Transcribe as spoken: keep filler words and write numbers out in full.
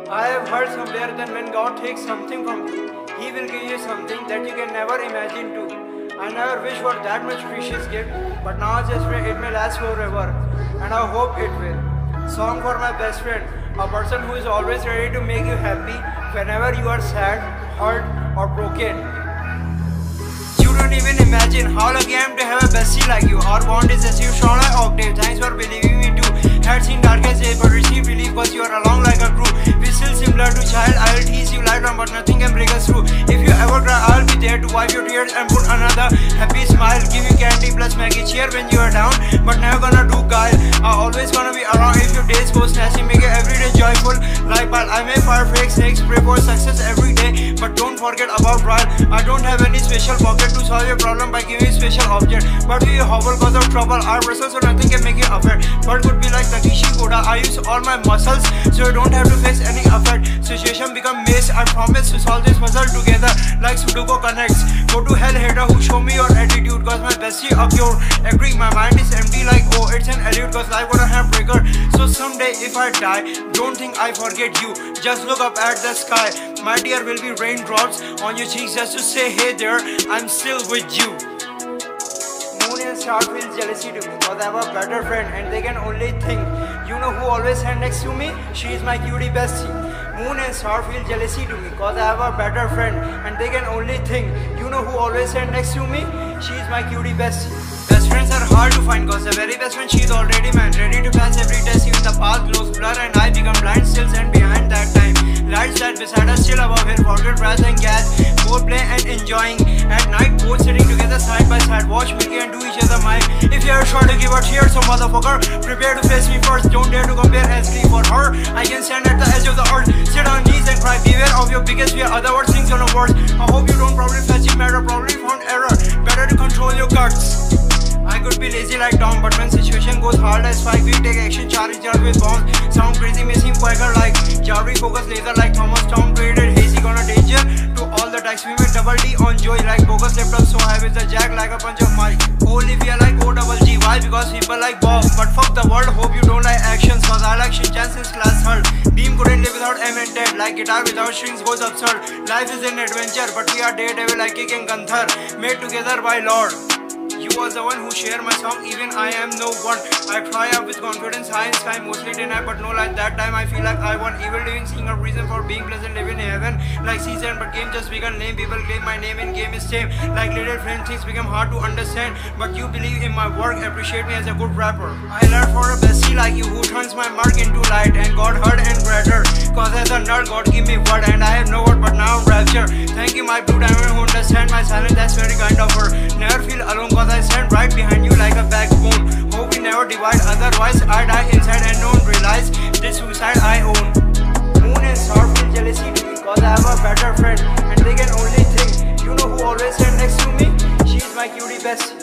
I have heard somewhere that when God takes something from you, He will give you something that you can never imagine too. I never wish for that much precious gift, but now I just pray it may last forever, and I hope it will. Song for my best friend, a person who is always ready to make you happy whenever you are sad, hurt or broken. You don't even imagine how lucky I am to have a bestie like you. Our bond is as you strong like octave. Thanks for believing me too. Had seen darkest days but received relief cause you are along like a crew. We still similar to child. I will tease you light on but nothing can break us through. If you ever cry I will be there to wipe your tears and put another happy smile. Give you candy plus Maggie cheer when you are down, but never gonna do guile. I always gonna be around if your days go snatchy. Make your everyday joyful. Like while I may fire fake snakes, pray for success every day, but don't forget about trial. I don't have any special pocket to solve your problem by giving you special object, but we hobble cause of trouble. Our wrestle so nothing can make you afraid, but could be like Takeshi Koda. I use all my muscles so you don't have to face any effect. Situation become maze. I promise to solve this puzzle together like Sudoku connects. Go to hell hater who show me your attitude cause my bestie a cure. Agree my mind is empty like oh it's an Elliot cause life gonna have breaker. So someday if I die don't think I forget you. Just look up at the sky. My dear will be raindrops on your cheeks just to say hey there I'm still with you. Moon and star feel jealousy to me cause I have a better friend and they can only think. You know who always stand next to me? She is my cutie bestie. Moon and star feel jealousy to me cause I have a better friend and they can only think. You know who always stand next to me? She is my cutie bestie. Best friends are hard to find cause the very best friend she is already mine. Ready to pass every test even the path glows blur and I become blind still stand behind that time. Lights that beside us still above here, forget brass and gas. Both play and enjoying. At night both sitting together side by side. Watch Mickey and do each other mime. If you are sure to give a cheer so motherfucker, prepare to face me first. Don't dare to compare and sleep for her. I can stand at the edge of the earth, sit on knees and cry. Beware of your biggest fear, other words things on the worst. I hope you don't probably fetch it matter, probably found error. Better to control your guts. I could be lazy like Tom, but when situation goes hard as Spike, we take action, charge each other with bombs. Sound crazy, missing Quaker like Jarvi, focus laser like Thomas. Tom created hazy, gonna danger to all the attacks. We made double D on joy like Bogus, left up so high with the jack like a punch of Mike. Olivia like O double G, why? Because people like Bob. But fuck the world, hope you don't like actions, cause I like Shinchan since class third. Beam couldn't live without M and Ted, like guitar without strings goes absurd. Life is an adventure, but we are daredevil like Kick and Gunther, made together by Lord. You was the one who shared my song, even I am no one. I cry up with confidence, high in sky, mostly deny, but no like that time I feel like I won. Evil living, seeing a reason for being pleasant, living in heaven like season, but game just begun. Name people claim my name in game is same. Like little friends, things become hard to understand, but you believe in my work, appreciate me as a good rapper. I learned for a bestie like you who turns my mark into light and got hurt and greater. Cause as a nerd, God give me word and I have no word, but now I'm rapture. Thank you my blue diamond who understand my silence, that's very kind of her. Never feel alone cause I stand right behind you like a backbone. Hope we never divide, otherwise I die inside and don't realize this suicide I own. Moon and star feel jealousy to me cause I have a better friend and they can only think. You know who always stand next to me? She is my cutie bestie.